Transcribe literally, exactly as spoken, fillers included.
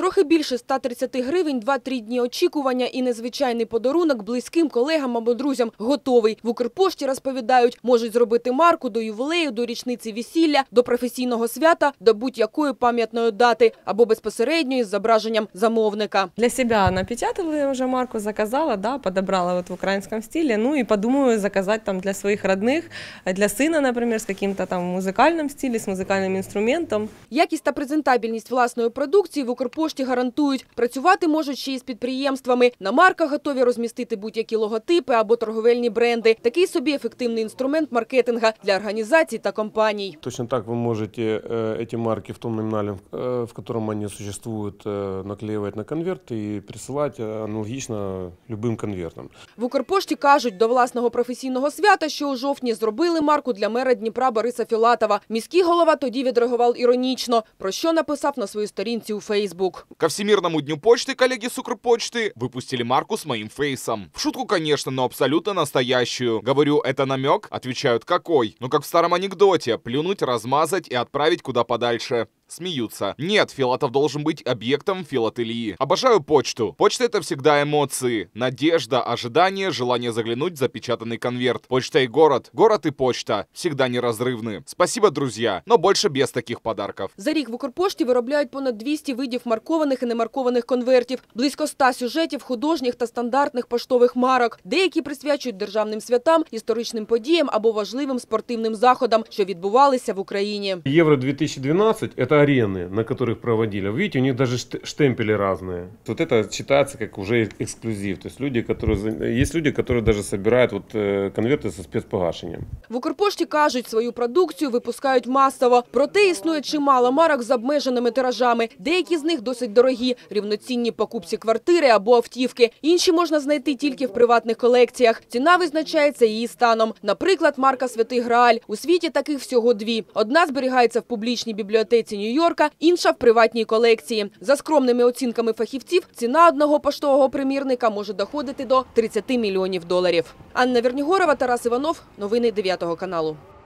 Трохи більше ста тридцяти гривень, два-три дні очікування і незвичайний подарунок близьким, колегам або друзям готовий. В Укрпошті розповідають, можуть зробити марку до ювілею, до річниці весілля, до професійного свята, до будь-якої пам'ятної дати або безпосередньо із зображенням замовника. Для себя напечатала я уже марку, заказала, да, подобрала вот в украинском стиле, ну и подумаю заказать там для своих родных, для сына, например, с каким-то там музыкальным стилем, с музыкальным инструментом. Якість та презентабельність власної продукції в Укрпошті гарантують. Працювати можуть ще й з підприємствами. На марках готові розмістити будь-які логотипи або торговельні бренди. Такий собі ефективний інструмент маркетинга для організацій та компаній. Точно так вы можете эти марки в том номинале, в котором они существуют, наклеивать на конверт и присылать аналогично любым конвертам. В Укрпошті кажуть, до власного професійного свята, що у жовтні зробили марку для мера Дніпра Бориса Філатова. Міський голова тоді відреагував іронічно, про що написав на своїй сторінці у Фейсбук. Ко Всемирному дню почты коллеги с Укрпочты выпустили марку с моим фейсом. В шутку, конечно, но абсолютно настоящую. Говорю, это намек? Отвечают, какой? Ну как в старом анекдоте, плюнуть, размазать и отправить куда подальше. Смеются. Нет, Филатов должен быть объектом филателии. Обожаю почту. Почта — это всегда эмоции. Надежда, ожидание, желание заглянуть в запечатанный конверт. Почта и город. Город и почта. Всегда неразрывны. Спасибо, друзья, но больше без таких подарков. За рік в Укрпошті виробляють понад двісті видів маркованих і немаркованих конвертів, близько ста сюжетів художніх та стандартних поштових марок. Деякі присвячують державним святам, історичним подіям або важливим спортивним заходам, що відбувалися в Україні. Євро две тысячи двенадцать – это арены, на которых проводили. Видите, у них даже штемпели разные. Вот это считается как уже эксклюзив. То есть люди, которые, есть люди, которые даже собирают вот конверты со спецпогашением. В Укрпошті кажуть, свою продукцію випускають масово. Проте існує чимало марок з обмеженими тиражами. Деякі з них досить дорогі, рівноцінні покупці квартири або автівки. Інші можна знайти тільки в приватних колекціях. Ціна визначається її станом. Наприклад, марка «Святий Грааль». У світі таких всього дві. Одна зберігається в публічній бібліотеці Нью-Йорка, інша в приватній колекції. За скромними оцінками фахівців, ціна одного поштового примірника може доходити до тридцяти мільйонів доларів. Анна Вернігорова, Тарас Іванов. Новини дев'ятого каналу.